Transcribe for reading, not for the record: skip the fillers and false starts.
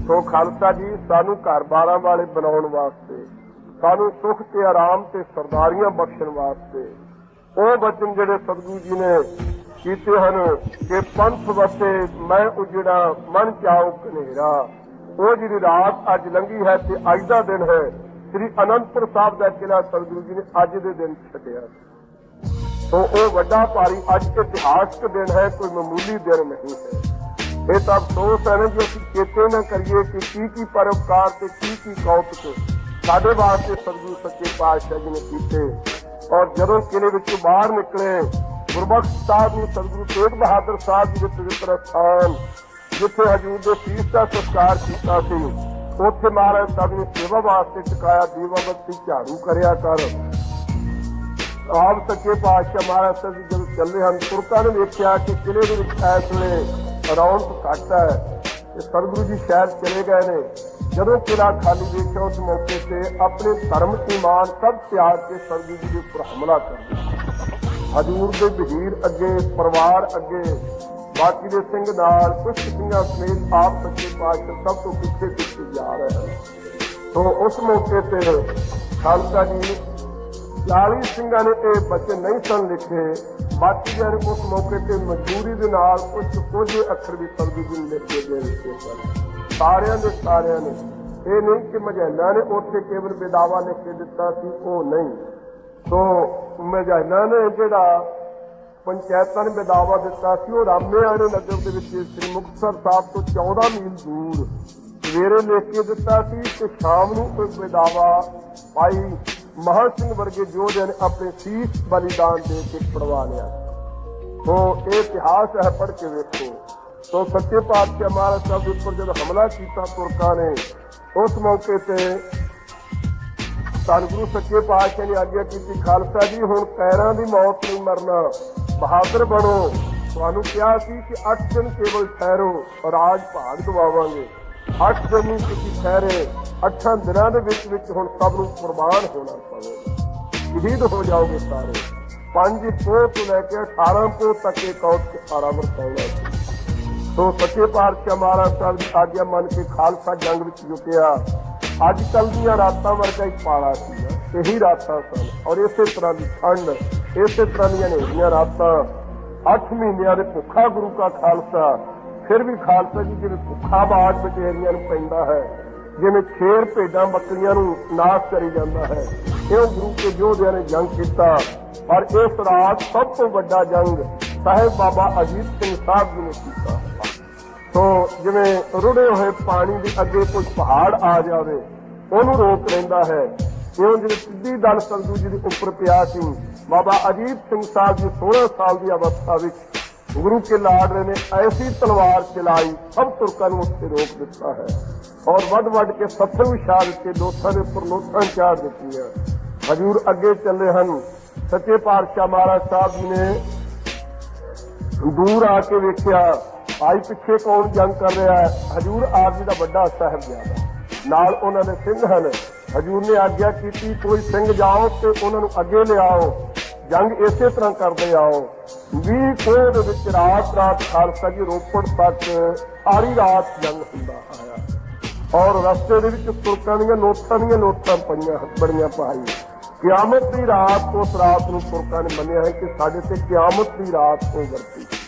सो खालसा जी सानू घर बार वाले बनाने वास्ते, सानू सुख ते आराम ते सरदारियां बख्शण वास्ते वो वचन जिहड़े सतगुरु जी ने कीते हन कि पंथ वसे मैं उजड़ा मन चाओ कनेरा, वो जी रात अज लंघी है ते अज दा दिन है। श्री अनंतपुर साहब का किला सतगुरु जी ने अज दे दिन छड्डिया, तो वो वड्डा भारी अज इतिहासक दिन है, कोई मामूली दिन नहीं है। ये तो अफसोस है ना जो असीं चेते न करिए कि की परोपकार ते की कौतुक साडे वास्ते सतगुरु सच्चे पातशाह जी ने कीते। और जदों किले विचों बाहर निकले गुरबख्श साहब ने सतगुरु तेग बहादुर साहब जी के पवित्र स्थान जिथे हजूर के सीस का संस्कार किया, उत्थे महाराज साहब ने सेवा वास्ते चुकाया दीवा बत्ती झाड़ू करया कर। आप सच्चे पातशाह महाराज साहब जी जब चल रहे हैं तुरकां ने वेख्या कि किले दे विच इस वेले रौनक घट है, सतगुरु जी शायद चले गए ने। जदों किला खाली देखा उस मौके से अपने धर्म ईमान सब त्याग के सतगुरु जी के उपर हमला कर दिया। हजूर के वजीर अगे, परिवार अगे, बाकी दे सिंह नाल कुछ सिंघां समेत आप सच्चे पातशाह सब तो पिछे पिछे जा रहे हैं। तो उस मौके से खालसा जी 40 सिंघां ने ये बचन नहीं सन लिखे, बाकी ने उस मौके से मजबूरी के नाल कुछ अखर भी सतगुरु जी ने लिख के दे दिते सन। सारियां दे सारियां ने ये नहीं कि मझैला ने उत्थे केवल बेदावा लिख के दिता सी, वो नहीं। तो मझैला ने जिहड़ा पंचायतां ने बेदावा दिता सी वो रामे वाले नगर दे विच श्री मुक्तसर साहब तो 14 मील दूर सवेरे लिख के दिता सी ते शाम नूं कोई बेदावा भाई महान सिंह वर्गे योधिया ने अपने शीश बलिदान दे के पढ़वा लिया। तो ये इतिहास है, पढ़ के वेखो। तो सच्चे पातशाह महाराज साहब के उपर जब हमला किया तुरकां ने, उस मौके से सतगुरु सच्चे पातशाह ने आज्ञा की, खालसा जी हुण कैरां दी मौत नहीं मरना, बहादुर बनो। तुहानूं कहा सी कि 8 दिन केवल ठहरो और राज भाग दवावांगे। 8 दिन ही तुसीं ठहरे, 8 दिनां दे विच हुण सब नूं कुर्बान होना पवेगा, शहीद हो जाओगे सारे। 5 पोह तो लैके 18 पोह तक एक आरा वरताउणा। तो सच्चे पातशाह महाराज साहब की आज्ञा मन के खालसा जंग में जुटिया। अजकल दियां रातां वर्गा ही पाला सी, यही रातां सन और इस तरह की ठंड, इस तरह दी हनेरियां रातां। 8 महीनों के भुखा गुरु का खालसा, फिर भी खालसा जी जिवें भुखा बाग बटेरियां नूं पैंदा है, जिवें शेर भेडां बकरियां नूं नाश करी जाता है, इह गुरु के योधिया ने जंग किया। और इस रात सब तो वड्डा जंग साहिब बाबा अजीत सिंह साहब जी ने किया। तो जिवें रुड़े हुए पानी के अगे कोई पहाड़ आ जाए उन्होंने रोक लेंदा है, इउं जिवें सिद्धी दल सतगुरु जी के उपर पिया सी। बाबा अजीत सिंह साहब जी 16 साल की अवस्था विच गुरु के लाडले ने ऐसी तलवार चलाई, सब तुरकां नूं उत्ते रोक दिता है और वड वड के पत्थर विछा दिते, लोथां दे उपर लोथां चाढ़ दित्तियां। हजूर अगे चले हन। सच्चे पातशाह महाराज साहब जी ने दूर आके वेख्या आई पिछे कौन जंग कर रहा है। हजूर आप जी का बड़ा साहिबजादा नाल उन्होंने सिंह हैं। हजूर ने आज्ञा की कोई सिंह जाओ तो उन्होंने अगे ले आओ, जंग इस तरह करते आओ। 20 कोह रात रात खालसा जी रोपड़ तक सारी रात जंग हुंदा आया और रस्ते तुरकां दीयां नोटां पईयां बड़ियां पाई। क्यामत की रात उस रात नूं तुरकां ने मन्निया है कि साडे ते क्यामत की रात हो वरती।